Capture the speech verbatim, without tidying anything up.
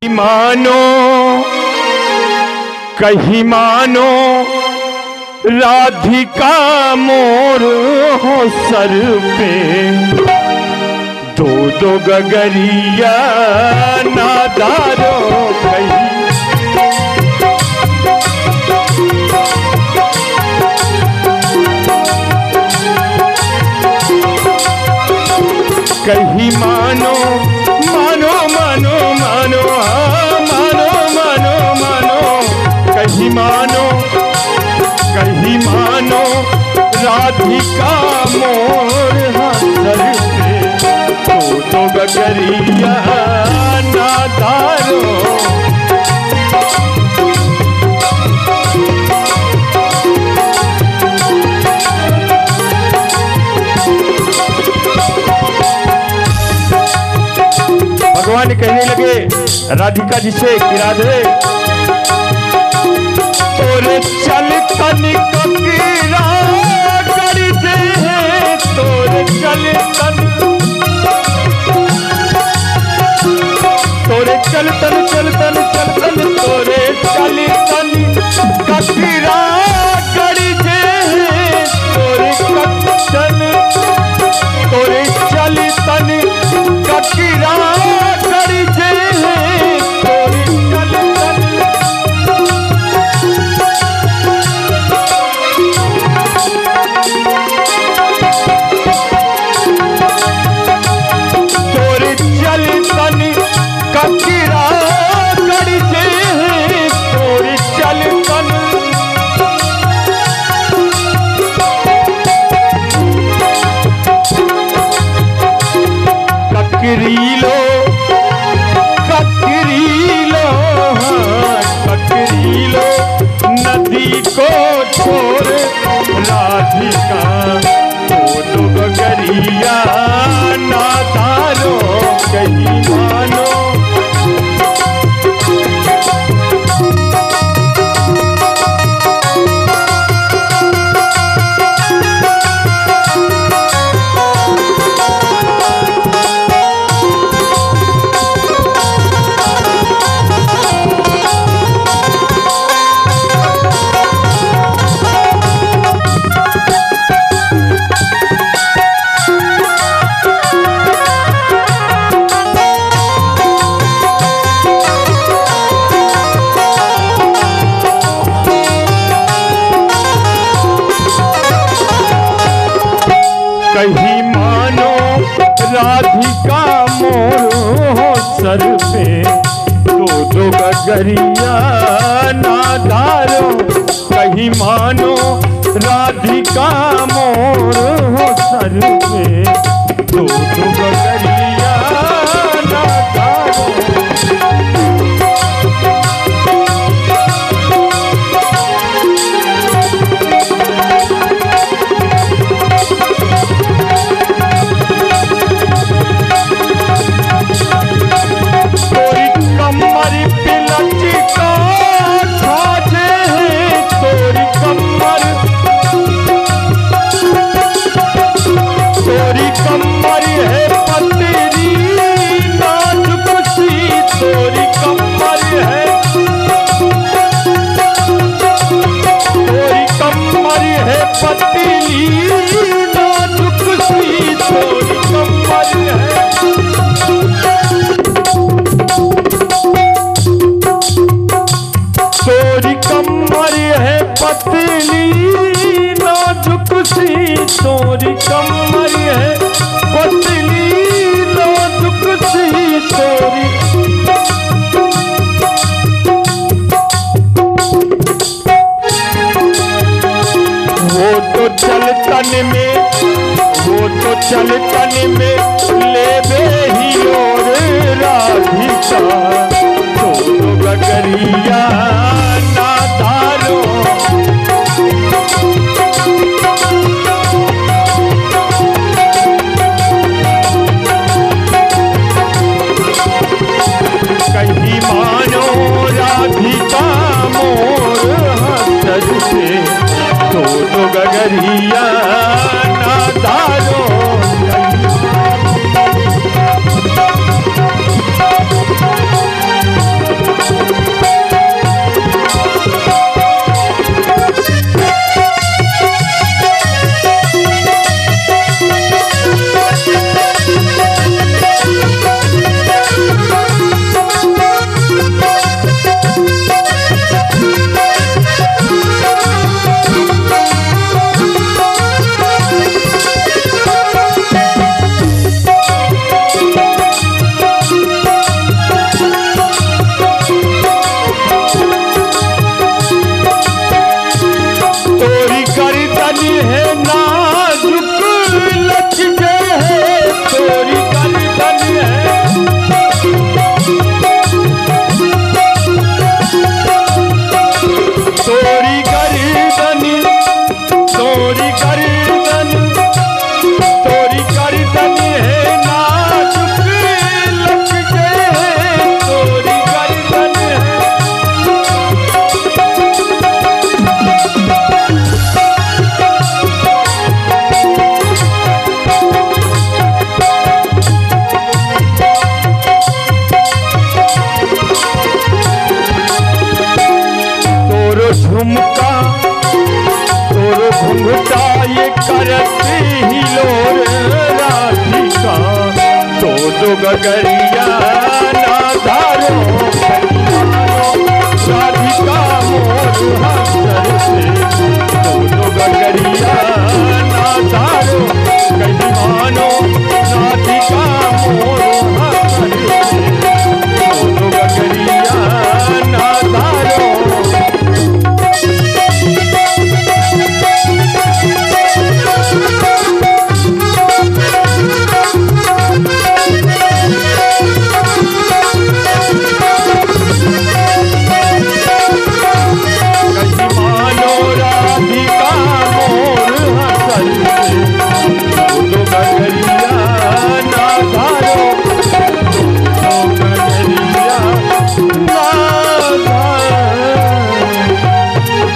मानो कहीं मानो राधिका मोर हो सर पे, दो दो गगरिया नादारो कहीं। कहीं मानो मानो मानो मानो हाँ मानो मानो मानो कहीं मानो कहीं मानो राधिका मोर हंसर पे, तो तो गगरिया नादारो। भगवान कहने लगे राधिका जी से कि राधे तोरे चल तनिक कीरा करी दे, तोरे चल तन तोरे चल तन चल तन चल तन तोरे चल तन ककीरा करी दे, तोरे कक्चन तोरे चल तन ककीरा करी दे, तोरे चल तन तोरे चल तन ककीरा करी दे, तोरे चल तन ककरीलो ककरीलो हाँ ककरीलो नदी को छोड़ राधिका, तो तो गगरिया नादारो कहीं मानो। कहीं मानो राधिका मोर हो सर पे, दो दो गगरिया नादारो। कहीं मानो राधिका मोर हो सर पे, दो दो गगरिया नादारो। तोरी कमर है पतली नाजुक सी तोरी, वो तो चल तन में वो तो चल तन में ले बे ही और राधिका, तो तो गगरिया नादारो। कहीं मानो राधिका मोर हंसर से, तो तो गगरिया नादारो। करती ही लोर राधिका, दो दो गगरिया